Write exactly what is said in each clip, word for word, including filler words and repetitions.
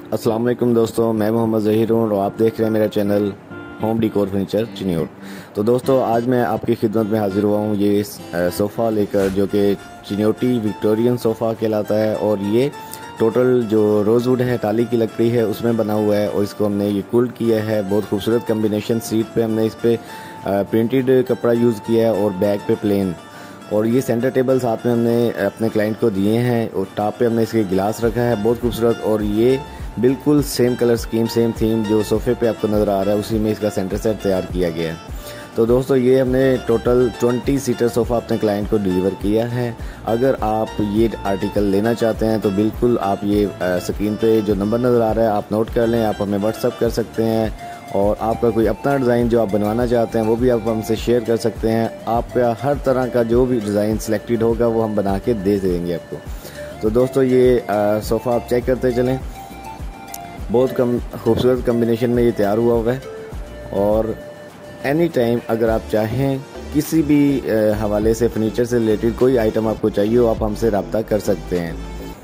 अस्सलाम वालेकुम दोस्तों, मैं मोहम्मद ज़हीर हूँ और आप देख रहे हैं मेरा channel home decor furniture Chiniot. तो दोस्तों आज मैं आपकी खिदमत में हाजिर हुआ हूँ ये सोफ़ा लेकर, जो कि चिन्योटी विक्टोरियन सोफ़ा कहलाता है। और ये टोटल जो रोज़वुड है, टाली की लकड़ी है, उसमें बना हुआ है और इसको हमने ये कुल्ड किया है। बहुत खूबसूरत कम्बिनेशन। सीट पे हमने इस पर प्रिंटेड कपड़ा यूज़ किया है और बैक पे प्लेन। और ये सेंटर टेबल साथ में हमने अपने क्लाइंट को दिए हैं और टॉप पे हमने इसके गिलास रखा है, बहुत खूबसूरत। और ये बिल्कुल same colour scheme, same theme जो सोफ़े पे आपको नज़र आ रहा है, उसी में इसका सेंटर सेट तैयार किया गया है। तो दोस्तों ये हमने टोटल ट्वेंटी सीटर सोफ़ा अपने क्लाइंट को डिलीवर किया है। अगर आप ये आर्टिकल लेना चाहते हैं तो बिल्कुल आप ये स्क्रीन पे जो नंबर नज़र आ रहा है आप नोट कर लें। आप हमें व्हाट्सअप कर सकते हैं और आपका कोई अपना डिज़ाइन जो आप बनवाना चाहते हैं वो भी आप हमसे शेयर कर सकते हैं। आपका हर तरह का जो भी डिज़ाइन सिलेक्टेड होगा वो हम बना के दे देंगे आपको। तो दोस्तों ये सोफ़ा आप चेक करते चलें, बहुत कम खूबसूरत कम्बिनेशन में ये तैयार हुआ हुआ है। और एनी टाइम अगर आप चाहें किसी भी हवाले से फर्नीचर से रिलेटेड कोई आइटम आपको चाहिए हो, आप हमसे रब्ता कर सकते हैं।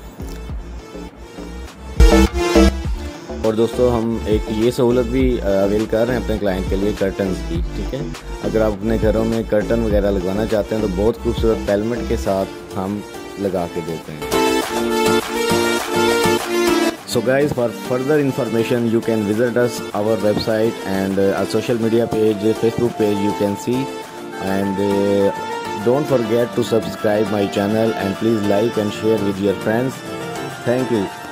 और दोस्तों हम एक ये सहूलत भी अवेल कर रहे हैं अपने क्लाइंट के लिए, कर्टन्स की। ठीक है, अगर आप अपने घरों में कर्टन वगैरह लगवाना चाहते हैं तो बहुत खूबसूरत पेलमेट के साथ हम लगा के देते हैं। So guys, for further information you can visit us our website and uh, our social media page, Facebook page you can see. And uh, don't forget to subscribe my channel and please like and share with your friends. Thank you.